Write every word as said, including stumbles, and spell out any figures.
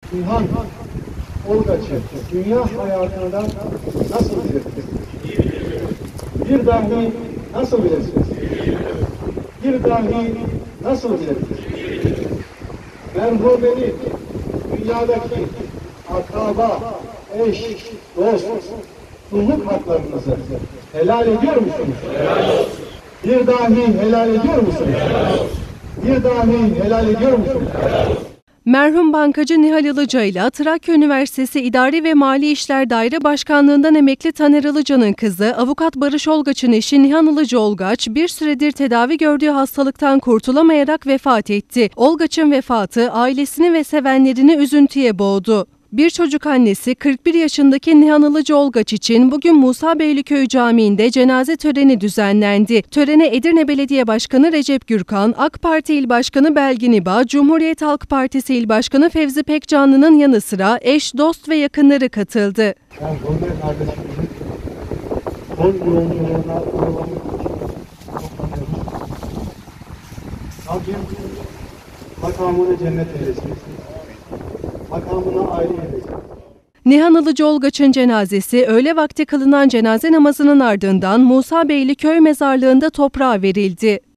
İlhan Olgaç'ı dünya hayatından nasıl bilirsiniz? Bir dahi nasıl bilirsiniz? Bir dahi nasıl bilirsiniz? Merhumeni dünyadaki akraba, eş, dost, kulluk haklarınızı helal ediyor musunuz? Helal olsun. Bir dahi helal ediyor musunuz? Helal olsun. Bir dahi helal ediyor musunuz? Helal olsun. Merhum bankacı Nihal Ilıca ile Trakya Üniversitesi İdari ve Mali İşler Daire Başkanlığından emekli Taner Ilıca'nın kızı avukat Barış Olgaç'ın eşi Nihan Ilıca Olgaç bir süredir tedavi gördüğü hastalıktan kurtulamayarak vefat etti. Olgaç'ın vefatı ailesini ve sevenlerini üzüntüye boğdu. Bir çocuk annesi kırk bir yaşındaki Nihan Ilıca Olgaç için bugün Musa Beyliköy Camii'nde cenaze töreni düzenlendi. Törene Edirne Belediye Başkanı Recep Gürkan, AK Parti İl Başkanı Belgin İba, Cumhuriyet Halk Partisi İl Başkanı Fevzi Pekcanlı'nın yanı sıra eş, dost ve yakınları katıldı. Ben Gönül kardeşimizin son yolculuğuna uğramak için çok anlıyorum. Rabbim makamını cennet eylesin. Makamına ayrı eylesin. Nihan Ilıca Olgaç'ın cenazesi öğle vakti kılınan cenaze namazının ardından Musa Beyliköy mezarlığında toprağa verildi.